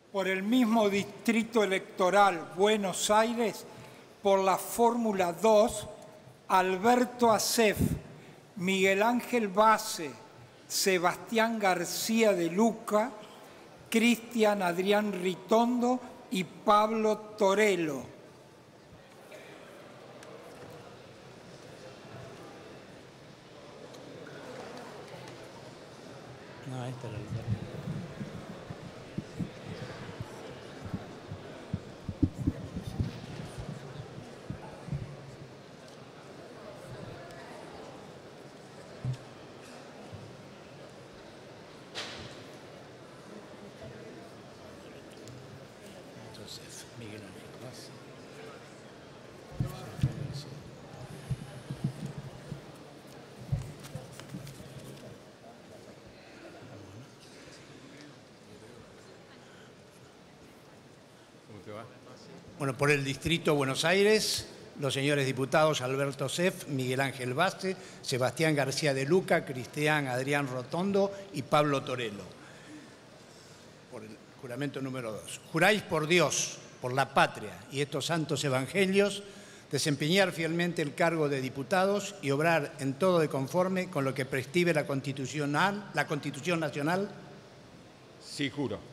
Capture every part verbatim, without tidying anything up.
por el mismo Distrito Electoral Buenos Aires, por la fórmula dos, Alberto Asef, Miguel Ángel Base, Sebastián García de Luca, Cristian Adrián Ritondo y Pablo Torello. No, esta es la lista. Entonces, Miguel Ángel Base. Bueno, por el Distrito Buenos Aires, los señores diputados Alberto Asef, Miguel Ángel Base, Sebastián García de Luca, Cristian Adrián Ritondo y Pablo Torello. Por el juramento número dos. Juráis por Dios, por la patria y estos santos evangelios, desempeñar fielmente el cargo de diputados y obrar en todo de conforme con lo que prescribe la Constitución, la Constitución Nacional. Sí, juro.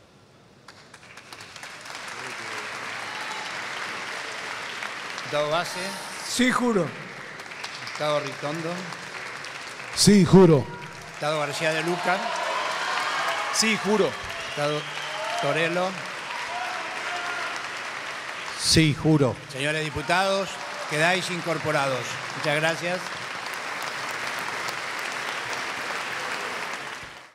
Diputado Base. Sí, juro. Diputado Ritondo. Sí, juro. Diputado García de Luca. Sí, juro. Diputado Torello. Sí, juro. Señores diputados, quedáis incorporados. Muchas gracias.